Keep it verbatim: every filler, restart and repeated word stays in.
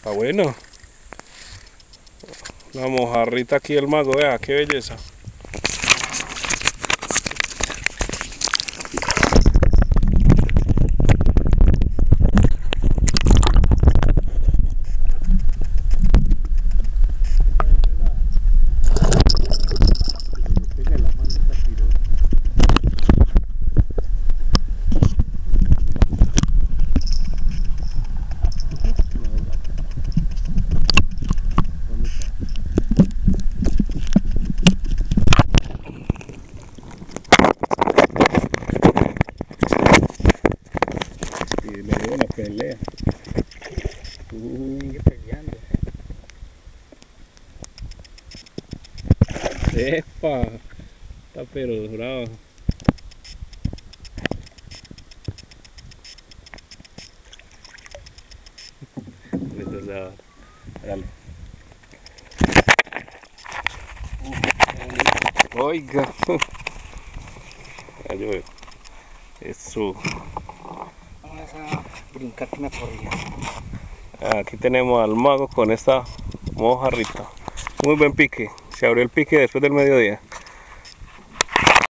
Está bueno. La mojarrita aquí del mago, vea, qué belleza. Pelea. Uh, sigue peleando. Epa, está pero bravo. Dale. Oiga. Ya yo veo. Eso. Vamos a brincar que me corría. Aquí tenemos al mago con esta mojarrita. Muy buen pique. Se abrió el pique después del mediodía.